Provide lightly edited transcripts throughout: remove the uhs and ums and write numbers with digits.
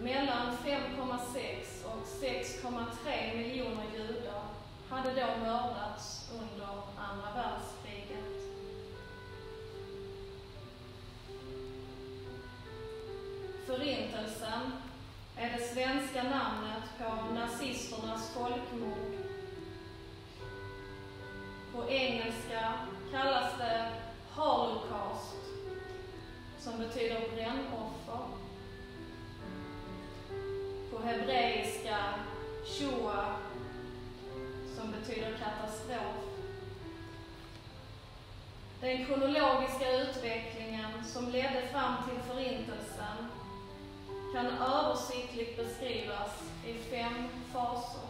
mellan 5,6 och 6,3 miljoner judar hade då mördats under andra världskriget. Förintelsen är det svenska namnet på nazisternas folkmord. På engelska kallas det Holocaust, som betyder brännoffer. På hebreiska Shoah, som betyder katastrof. Den kronologiska utvecklingen som ledde fram till förintelsen kan översiktligt beskrivas i 5 faser.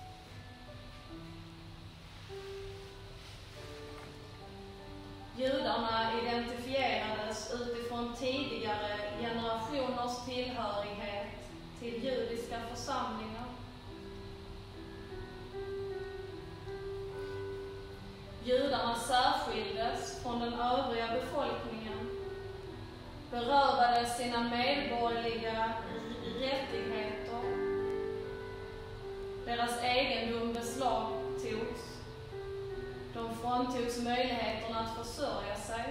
Judarna identifierades utifrån tidigare generationers tillhörighet till judiska församlingar. Judarna särskildes från den övriga befolkningen, berövades sina medborgerliga rättigheter, deras egendom beslagtogs, de fråntogs möjligheterna att försörja sig.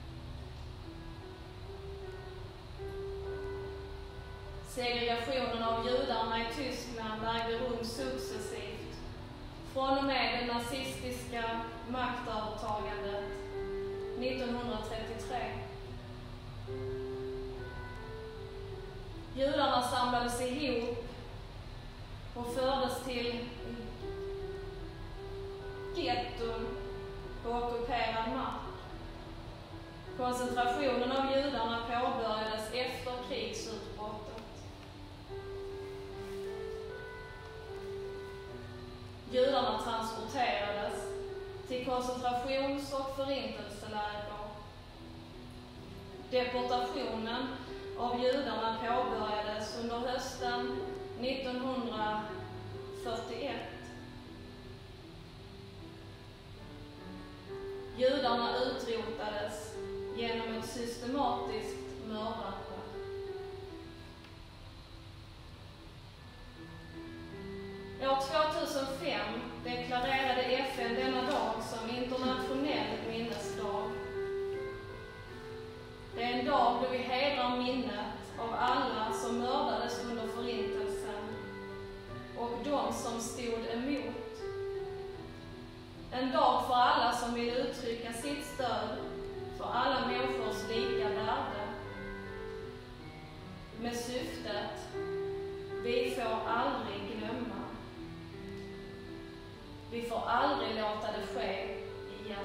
Segregationen av judarna i Tyskland ägde rum successivt från och med det nazistiska maktövertagandet 1933. Judarna samlades ihop och fördes till getton på ockuperad mark. Koncentrationen av judarna påbörjades efter krigsutbrottet. Judarna transporterades till koncentrations- och förintelseläger. Deportationen av judarna påbörjades under hösten 1941. Judarna utrotades genom ett systematiskt mördande. År 2005 deklarerade FN denna dag som internationell minnesdag. Det är en dag då vi hedrar minnet av alla som mördades under förintelsen och de som stod emot. En dag för alla som vill uttrycka sitt stöd för alla människors lika värde. Med syftet, vi får aldrig glömma. Vi får aldrig låta det ske igen.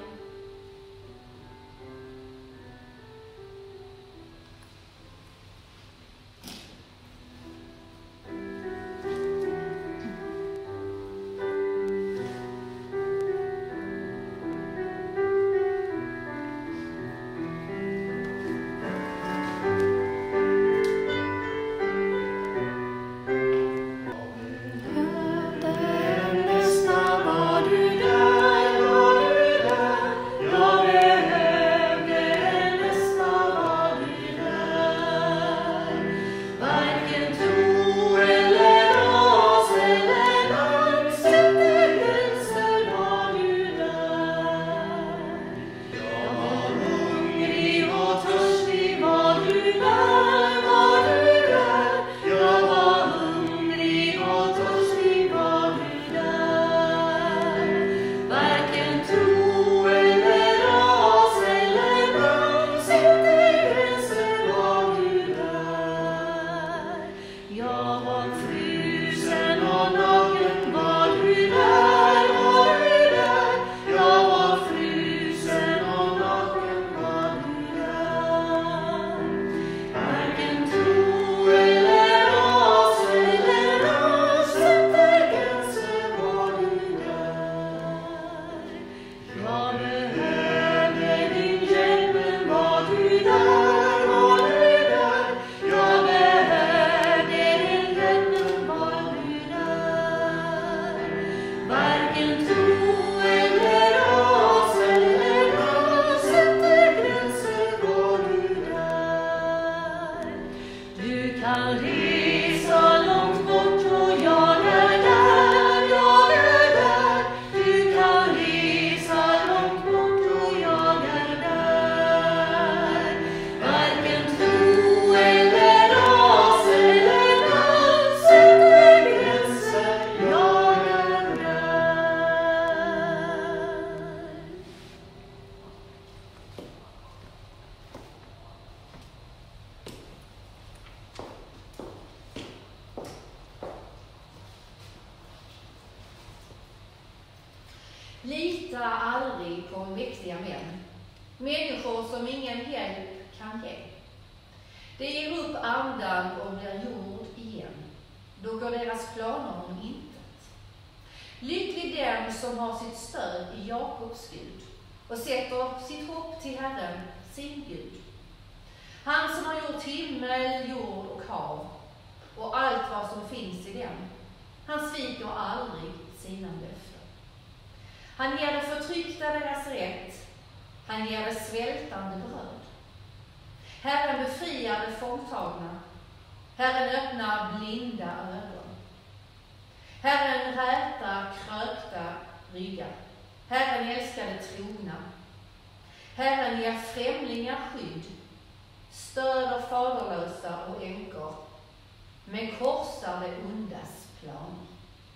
och mäktiga män. Människor som ingen hjälp kan ge. Det ger upp andan och blir jord igen. Då går deras planer om intet. Lycklig den som har sitt stöd i Jakobs Gud och sätter sitt hopp till Herren, sin Gud. Han som har gjort himmel, jord och hav och allt vad som finns i dem. Han sviker aldrig sina löften. Han ger de förtryckta deras rätt. Han ger det svältande bröd. Herren befriar de fångtagna. Herren öppnar blinda ögon. Herren rätar krökta ryggar. Herren älskar de trogna. Herren ger främlingar skydd, stöder faderlösa och änkor, men korsar det ondas planer.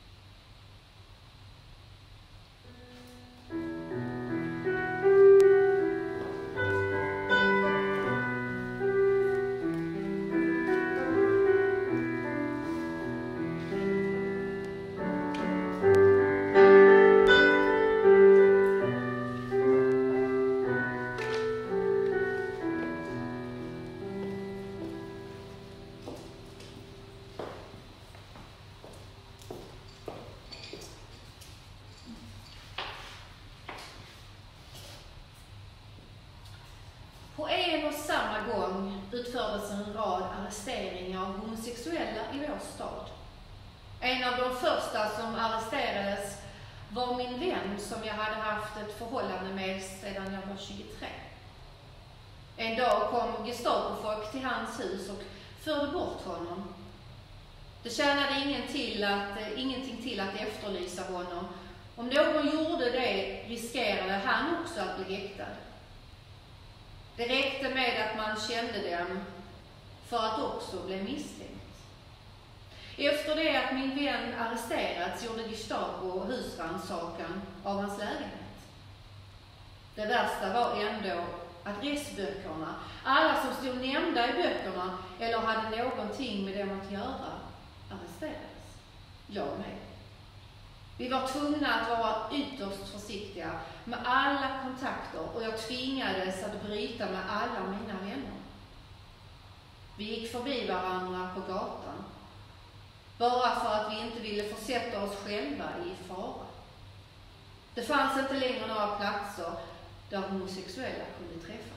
På en och samma gång utfördes en rad arresteringar av homosexuella i vår stad. En av de första som arresterades var min vän som jag hade haft ett förhållande med sedan jag var 23. En dag kom Gestapofolk till hans hus och förde bort honom. Det tjänade ingenting till att efterlysa honom. Om någon gjorde det riskerade han också att bli häktad. Det räckte med att man kände dem för att också bli misstänkt. Efter det att min vän arresterats gjorde Gestapo husrannsakan av hans lägenhet. Det värsta var ändå adressböckerna, alla som stod nämnda i böckerna eller hade någonting med dem att göra, arresterades. Jag med. Vi var tvungna att vara ytterst försiktiga med alla kontakter och jag tvingades att bryta med alla mina vänner. Vi gick förbi varandra på gatan, bara för att vi inte ville försätta oss själva i fara. Det fanns inte längre några platser där homosexuella kunde träffas.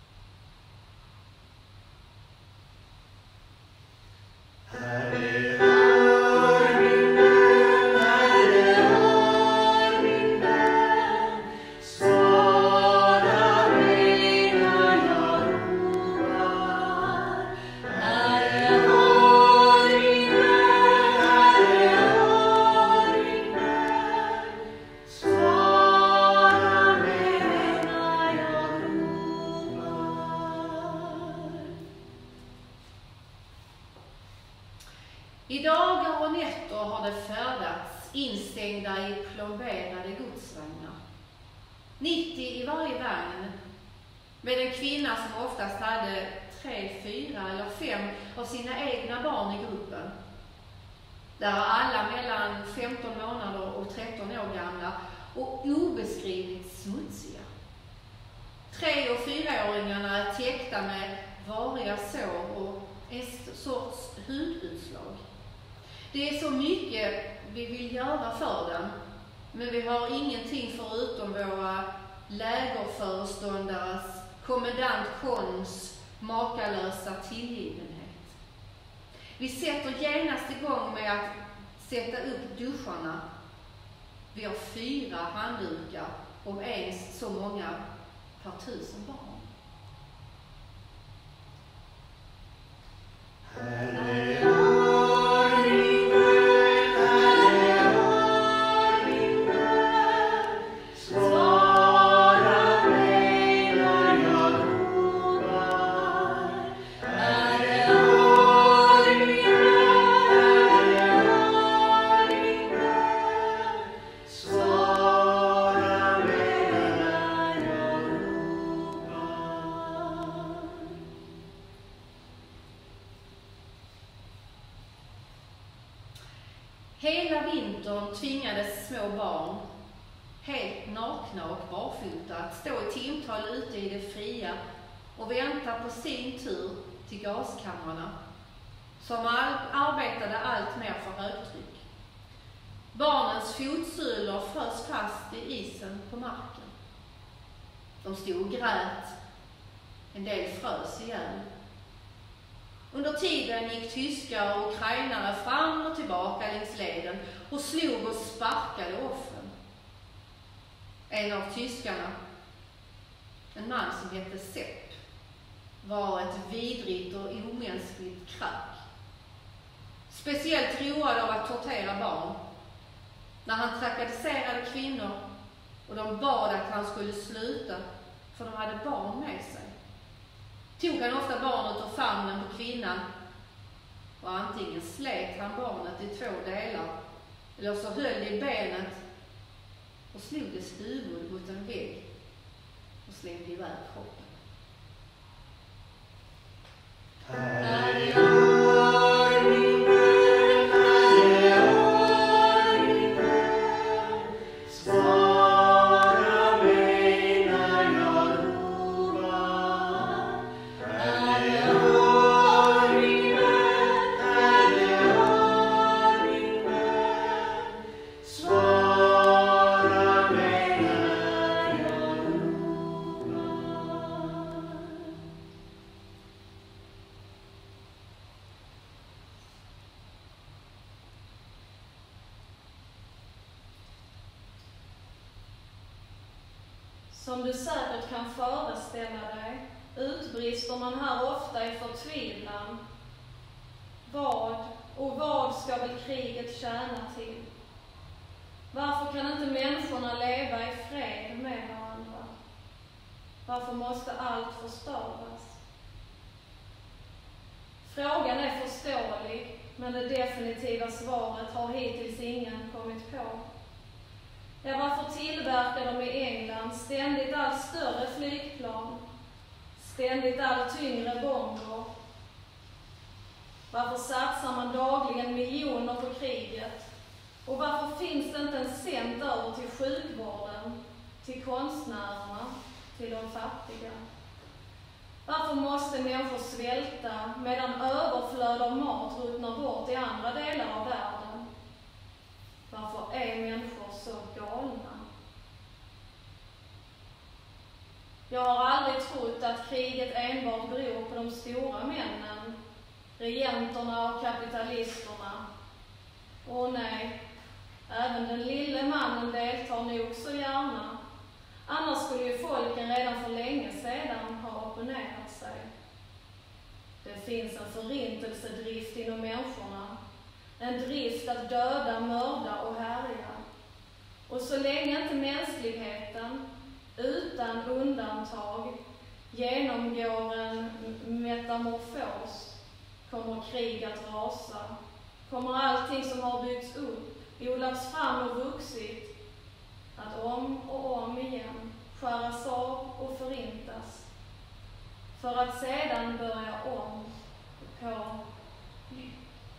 I dagar och nätter har det färdats instängda i plomberade godsvagnar. 90 i varje vagn, med en kvinna som oftast hade 3, 4 eller 5 av sina egna barn i gruppen. Där är alla mellan 15 månader och 13 år gamla och obeskrivligt smutsiga. 3- och 4-åringarna är täckta med variga sår och en sorts hudutslag. Det är så mycket vi vill göra för dem, men vi har ingenting förutom våra lägerföreståndares, kommendant Kons makalösa tillgivenhet. Vi sätter genast igång med att sätta upp duscharna. Vi har 4 handdukar, om ens så många per 1000 barn. Hela vintern tvingades små barn, helt nakna och barfota, att stå i timtal ute i det fria och vänta på sin tur till gaskamrarna, som arbetade allt mer för högtryck. Barnens fotsulor frös fast i isen på marken. De stod och grät. En del frös ihjäl. Under tiden gick tyskar och ukrainare fram och tillbaka längs leden och slog och sparkade offren. En av tyskarna, en man som hette Sepp, var ett vidrigt och omänskligt krack. Speciellt road av att tortera barn. När han trakasserade kvinnor och de bad att han skulle sluta, för de hade barn med sig, tog han ofta barnet ur famnen på kvinnan och antingen slet han barnet i 2 delar eller så höll i benet och slog dess huvud mot en vägg och slängde iväg kroppen. Som du säkert kan föreställa dig utbrister man här ofta i förtvivlan. Vad ska väl kriget tjäna till? Varför kan inte människorna leva i fred med varandra? Varför måste allt förstöras? Frågan är förståelig, men det definitiva svaret har hittills ingen kommit på. Ja, varför tillverkar de i England ständigt allt större flygplan, ständigt allt tyngre bomber? Varför satsar man dagligen miljoner på kriget? Och varför finns det inte en cent över till sjukvården, till konstnärerna, till de fattiga? Varför måste människor svälta medan överflöd av mat ruttnar bort i andra delar av världen? Varför är människor så galna? Jag har aldrig trott att kriget enbart beror på de stora männen, regenterna och kapitalisterna. Och nej, även den lille mannen deltar nog så gärna. Annars skulle ju folken redan för länge sedan ha opponerat sig. Det finns en förintelsedrift inom människorna. En drift att döda, mörda och härja. Och så länge inte mänskligheten, utan undantag, genomgår en metamorfos, kommer krig att rasa. Kommer allting som har byggts upp, odlats fram och vuxit, att om och om igen skäras av och förintas. För att sedan börja om på nytt.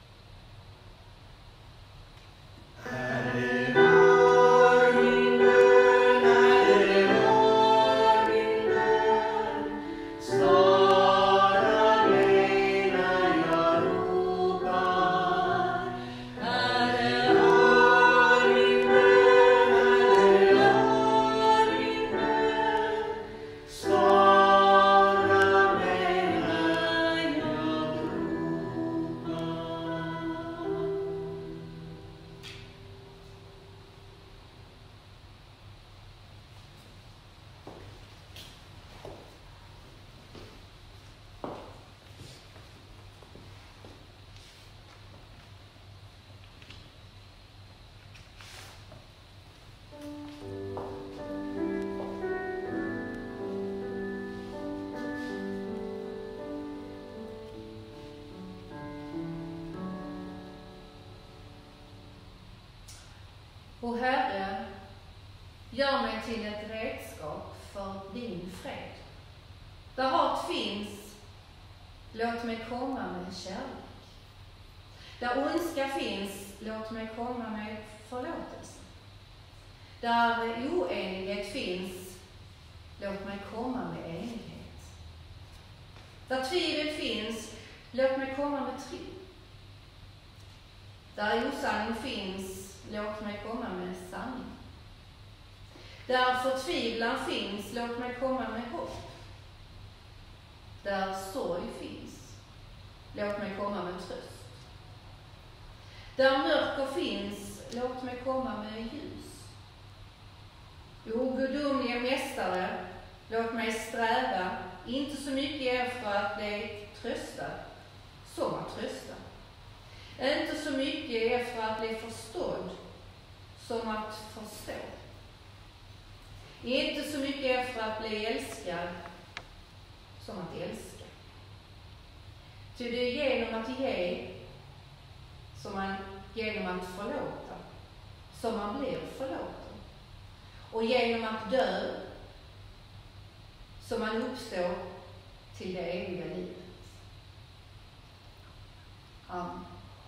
O Herre, gör mig till ett redskap för din fred. Där hat finns, låt mig komma med kärlek. Där ondska finns, låt mig komma med förlåtelse. Där oenighet finns, låt mig komma med enighet. Där tvivel finns, låt mig komma med tro. Där osanning finns, låt mig komma med sanning. Där förtvivlan finns, låt mig komma med hopp. Där sorg finns, låt mig komma med tröst. Där mörker finns, låt mig komma med ljus. O gudomliga mästare, låt mig sträva, inte så mycket efter att bli tröstad som att trösta. Inte så mycket efter att bli förstådd som att förstå. Inte så mycket efter att bli älskad som att älska. Ty det är genom att ge, genom att förlåta, som man blir förlåten. Och genom att dö, som man uppstår till det eviga livet. Amen.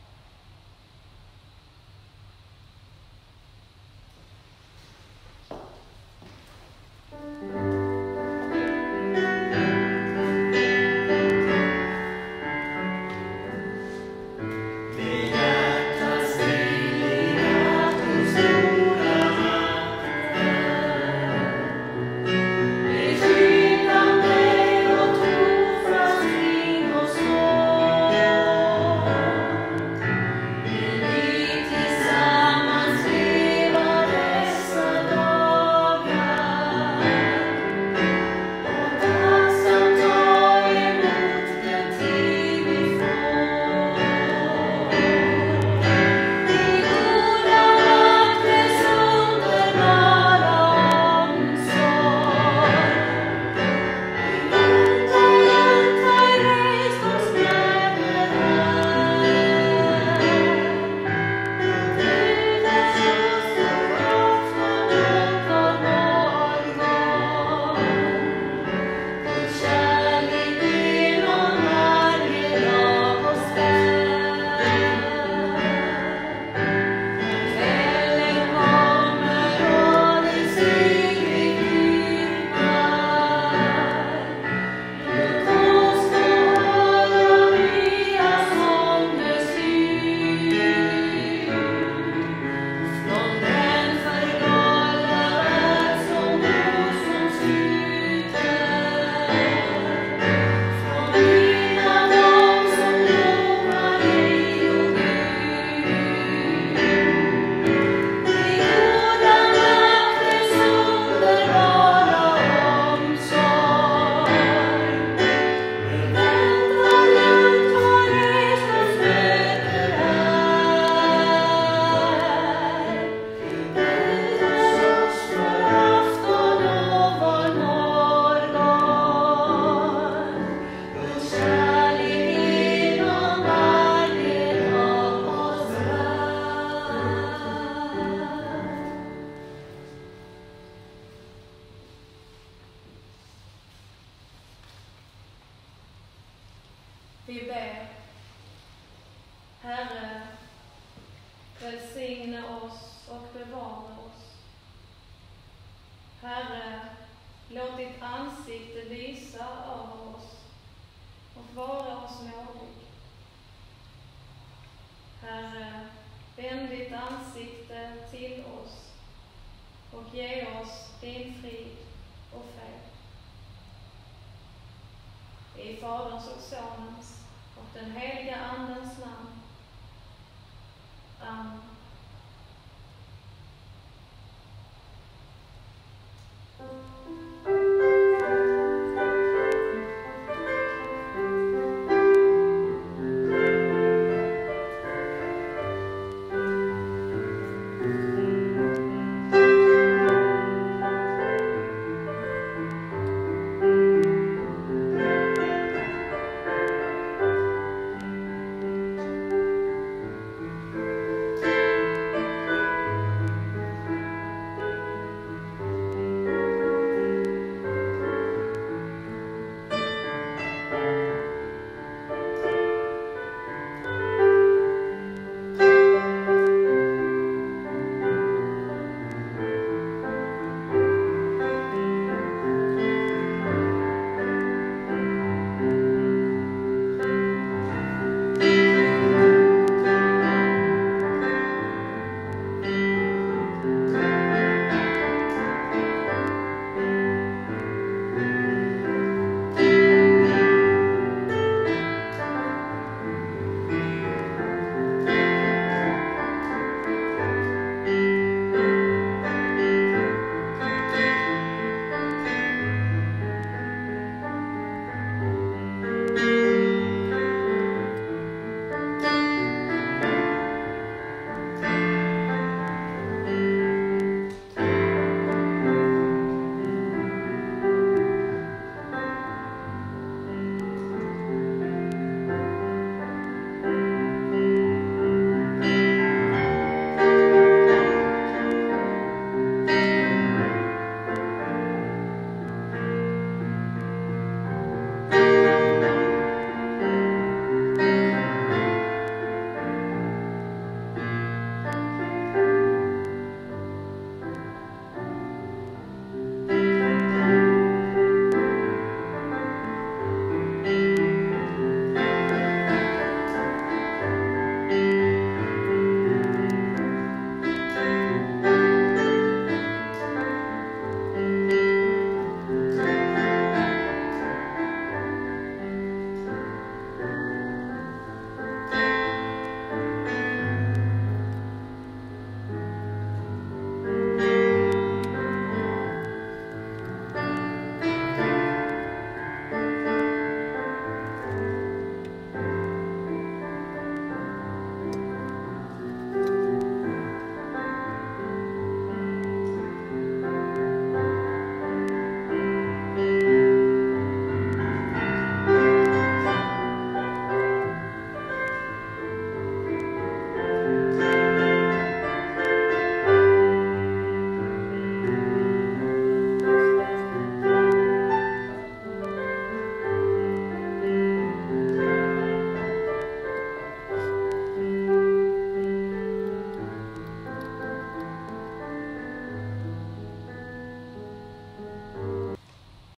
Vi ber. Herre, välsigne oss och bevara oss. Herre, låt ditt ansikte lysa över oss och vara oss nådig. Herre, vänd ditt ansikte till oss och ge oss din frid och fred. I Faderns och Sonens och den heliga Andens namn.